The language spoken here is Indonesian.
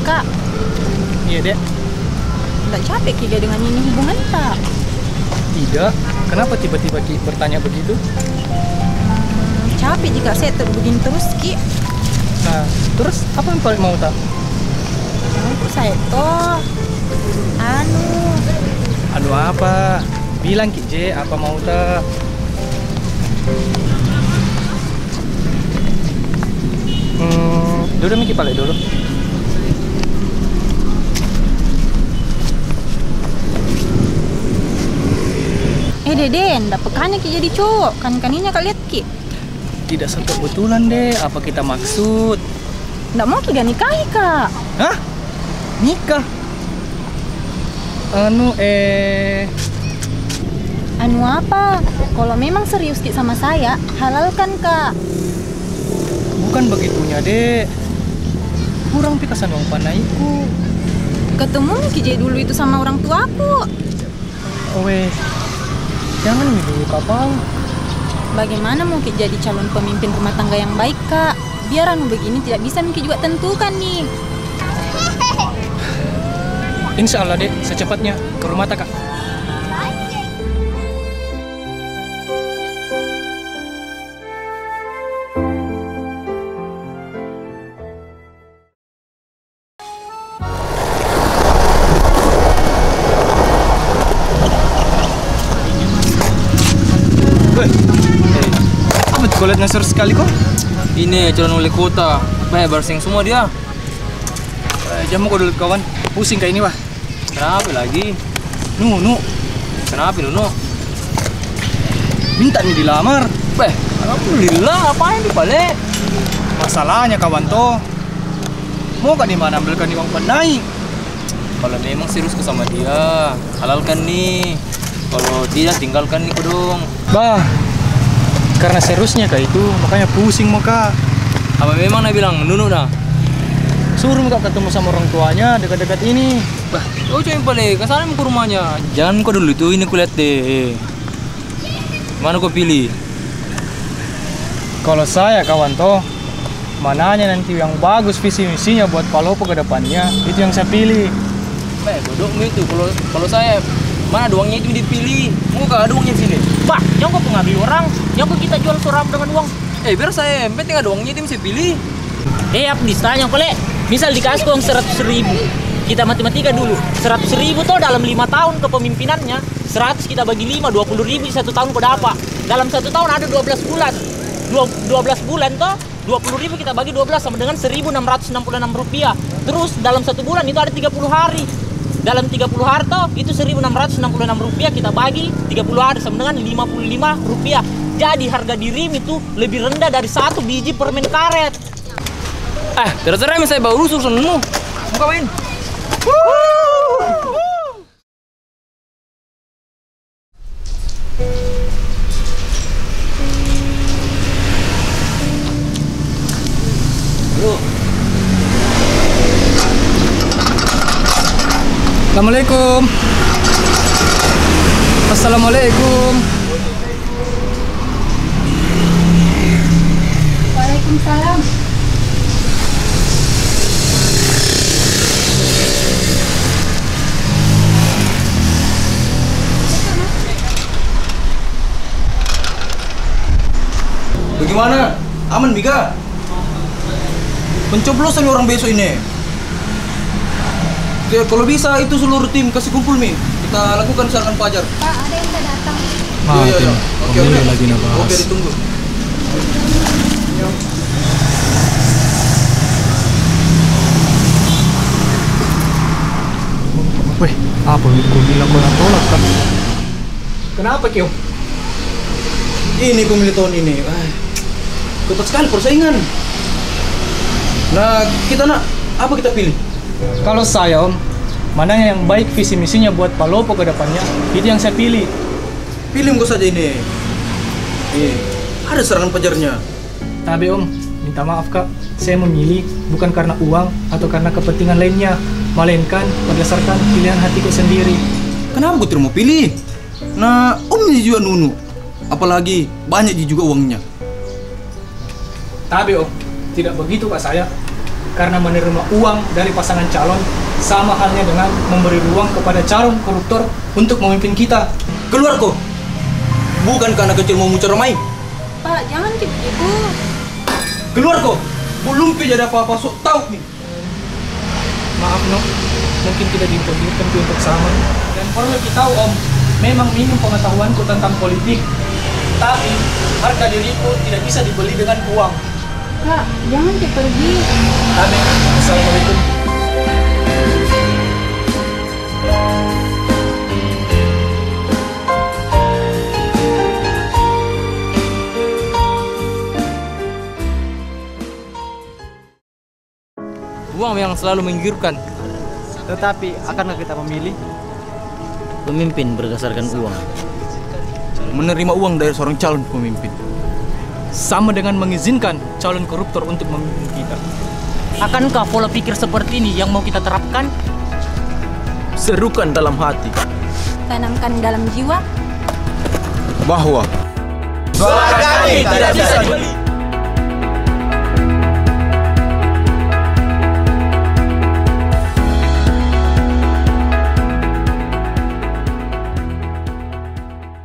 Kak. Iya, Dek. Nggak capek Ki dengan ini hubungan tak? Tidak. Kenapa tiba-tiba Ki bertanya begitu? Capek jika saya begini terus Ki. Nah, terus apa yang paling mau tak? Untuk saya toh Aduh apa? Bilang Ki J, apa mau tak? Dulu Miki balik dulu. Deden, ndak pekannya Ki jadi cowok. Kan-kaninya Kak lihat Ki. Tidak kebetulan deh, apa kita maksud? Ndak mau Ki gak nikahi Kak. Hah? Nikah? Anu apa? Kalau memang serius Ki sama saya, halalkan Kak. Bukan begitunya, Dek. Kurang pikasan uang panaiku. Ketemu Ki J dulu itu sama orang tuaku. Weh, jangan dulu kapal. Bagaimana mau Ki jadi calon pemimpin rumah tangga yang baik Kak? Biar anu begini tidak bisa Ki juga tentukan nih. Insya Allah Dek, secepatnya ke rumah Kak. Kau lihat ngasur sekali kok? Ini calon wali kota. Banyak barsing semua dia. Jamu kau dulu kawan. Pusing kayak ini wah. Kenapa lagi? Nu. Kenapa lu? Minta nih dilamar. Alhamdulillah, apa yang dibalik? Masalahnya kawan toh. Mau gak di mana ambilkan uang panai? Kalau memang serius ke sama dia, halalkan nih. Kalau tidak, tinggalkan nih dong. Bah, karena seriusnya kayak itu, makanya pusing muka. Apa memang dia bilang menunu dah? Suruh muka ketemu sama orang tuanya dekat-dekat ini. Bah, kau coba balik, kesana ke rumahnya. Jangan kau dulu tuh, ini kulihat deh. Mana kau pilih? Kalau saya kawan toh, mananya nanti yang bagus visi misinya buat Palopo ke depannya, itu yang saya pilih. Baik, bodoh itu. Kalau saya, mana uangnya itu dipilih? Mau gak ada uangnya sini? Bah, yang kok pengambil orang, yang kok kita jual suram dengan uang. Biar saya, penting ada uangnya itu bisa pilih. Apa ditanya kok le? Misal dikasih uang 100.000, kita matematika dulu. 100.000 tuh dalam 5 tahun kepemimpinannya, 100 kita bagi 5, 20.000 di 1 tahun kok dapat. Dalam 1 tahun ada 12 bulan. 12 bulan toh, 20.000 kita bagi 12 sama dengan 1.666 rupiah. Terus dalam 1 bulan itu ada 30 hari. Dalam 30 hari toh, itu 1.666 rupiah kita bagi 30 hari sama dengan 55 rupiah. Jadi harga diri itu lebih rendah dari 1 biji permen karet. Terserah saya baru usul senemu. Buka main. Assalamualaikum. Assalamualaikum. Waalaikumsalam. Bagaimana? Aman Mika? Pencoblosan orang besok ini. Oke, kalau bisa itu seluruh tim kasih kumpul Mi. Kita lakukan serangan fajar. Pak, ada yang udah datang. Iya. Oke. Lagi nabahas. Oke, ditunggu. Weh, apa yang kau bilang kau nak tolak kan? Kenapa Kyo? Ini pemilih tahun ini. Ketat sekali persaingan. Nah, kita apa kita pilih? Kalau saya Om, mana yang baik visi misinya buat Palopo ke depannya, itu yang saya pilih. Pilih engkau saja ini. Ada serangan fajarnya. Tapi Om, minta maaf Kak, saya memilih bukan karena uang atau karena kepentingan lainnya, melainkan berdasarkan pilihan hatiku sendiri. Kenapa kau tidak mau pilih? Nah, Om ini juga nunu. Apalagi banyak juga uangnya. Tapi Om, tidak begitu Pak saya. karena menerima uang dari pasangan calon sama halnya dengan memberi ruang kepada calon koruptor untuk memimpin kita. Keluar kau. Bukan karena kecil mau mucermai. Pak, jangan kayak begitu. Keluar kau. Belum jadi apa-apa sok tahu nih. Maaf Nok, mungkin tidak diinterview untuk sama. Dan perlu kita tahu Om, memang minim pengetahuanku tentang politik. Tapi harga diriku tidak bisa dibeli dengan uang. Kak, jangan kayak pergi. Amin. Assalamualaikum. Uang yang selalu menggiurkan. Tetapi akankah kita memilih? Pemimpin berdasarkan uang. Menerima uang dari seorang calon pemimpin. Sama dengan mengizinkan calon koruptor untuk memimpin kita. Akankah pola pikir seperti ini yang mau kita terapkan? Serukan dalam hati Tanamkan dalam jiwa. bahwa Suara kami tidak bisa dibeli.